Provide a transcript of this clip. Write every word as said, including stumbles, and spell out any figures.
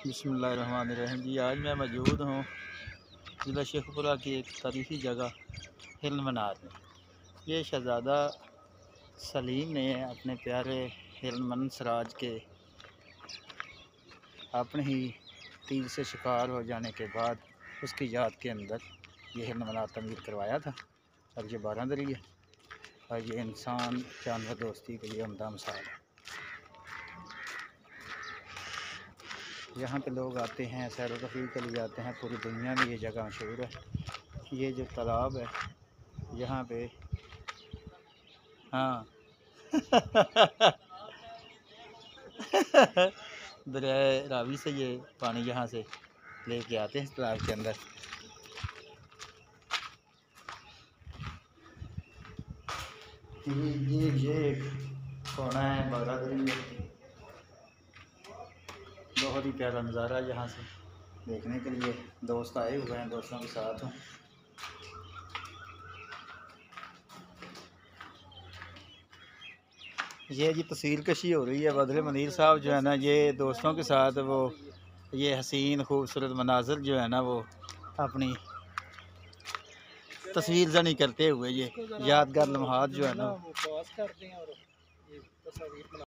बिस्मिल्लाहिर्रहमानिर्रहीम जी। आज मैं मौजूद हूँ ज़िला शेखपुरा की एक तारीख़ी जगह हिल मनार में। ये शहज़ादा सलीम ने अपने प्यारे हिरन सराज के अपने ही तीर से शिकार हो जाने के बाद उसकी याद के अंदर ये हिरन मनार तमीर करवाया था। और ये बारह दरी है और ये इंसान जानवर दोस्ती के लिए उम्दा मिसाल है। यहाँ पे लोग आते हैं, सैर व तफरीह के लिए आते हैं। पूरी दुनिया में ये जगह मशहूर है। ये जो तालाब है यहाँ पे, हाँ दरियाए रावी से ये पानी यहाँ से लेके आते हैं तालाब के अंदर। ये ये ये कोना है बारादरी में। बहुत ही प्यारा नज़ारा यहाँ से देखने के लिए दोस्त आए हुए हैं, दोस्तों के साथ हूँ। ये जी तस्वीर कशी हो रही है। बदले मनीर साहब जो है ना, ये दोस्तों के साथ वो ये हसीन खूबसूरत मनाज़र जो है ना, वो अपनी तस्वीर जनी करते हुए ये यादगार लम्हात जो है ना